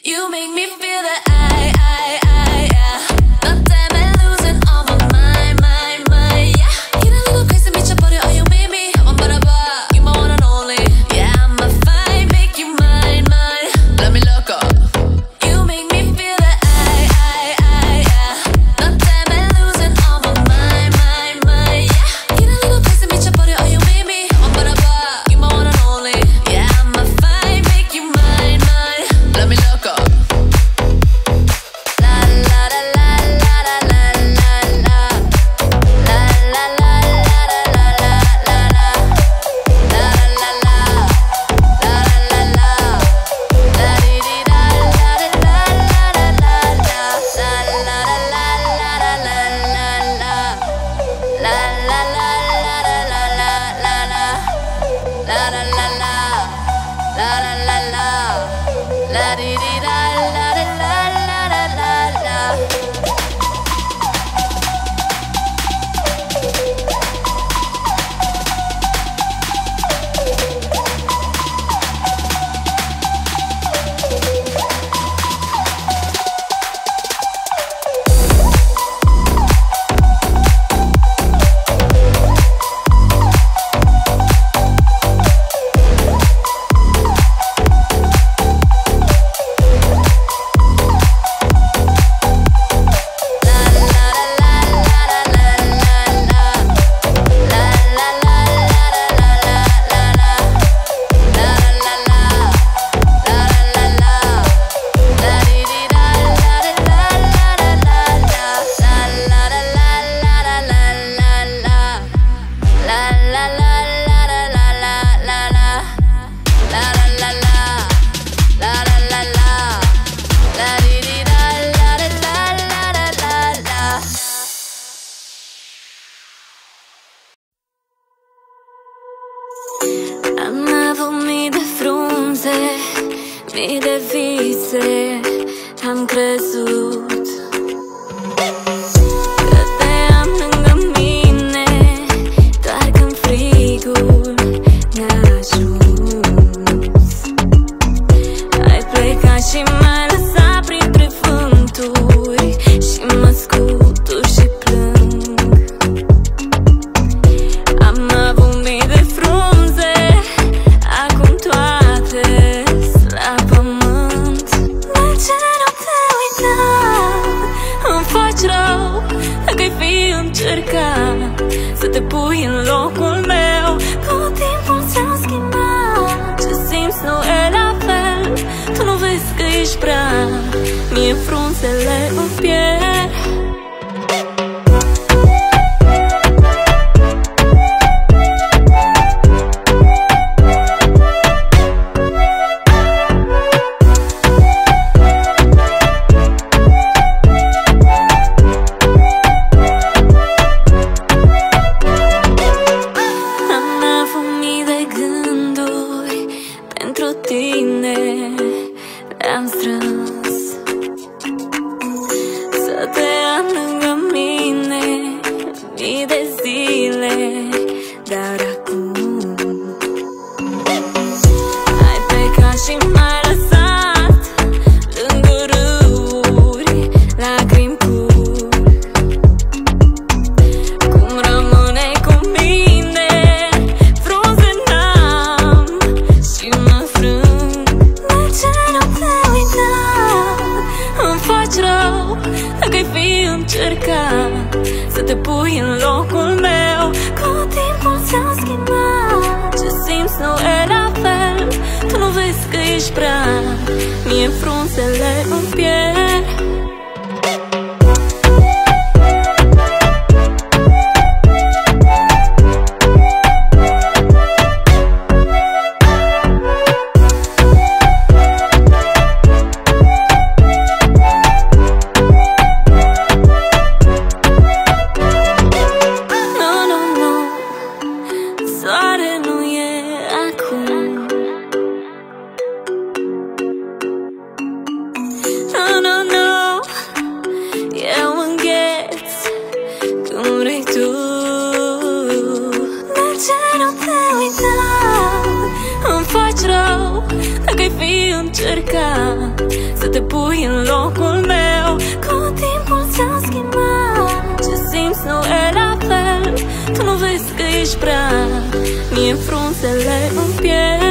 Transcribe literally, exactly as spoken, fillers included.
You make me feel that I, I, I, yeah. Not damn and losing all my mind, mind, mind, yeah. Get a little crazy, 미쳐버려, oh you made me. 한번 바라봐, you my one and only. Yeah, I'ma find, make you mine, mine. Let me look up. You make me feel that I, I, I, yeah. Not damn and losing all my mind, mind, mind, yeah. Get a little crazy, 미쳐버려, oh you made me. 한번 바라봐, you my one and only. Yeah, I'ma find, make you mine, mine. Let me look up. Am avut mii de frunze, mii de vise, am crezut că te am lângă mine, doar când frigul ne-a ajuns. Ai plecat și m-ai lăsat printre vânturi și mă scutur și plâng. Am avut mii de frunze, acum toate la pământ. De ce nu te uita? Îmi faci rău dacă-i fi încercat să te pui în locul meu. Tot timpul ți-am schimbat, ce simți nu e la fel. Tu nu vezi că ești prea, mie frunzele îmi pierd. Le-am strâns să te am lângă mine mii de zile, dar acum ai plecat și m-ai lăsat lângă râuri, lacrimi curg. Cum rămâneai cu mine, frunze n-am și mă frâng. De ce nu te uita? Îmi faci rău dacă-i fi încercat să te pui în locul meu. Cu timpul ți-am schimbat, ce simți nu e la fel. Tu nu vezi că ești prea, mie frunzele îmi pierd. încercat să te pui în locul meu. Cu timpul ți-a schimbat, ce simți nu e la fel. Tu nu vezi că ești prea, mie frunzele în piele.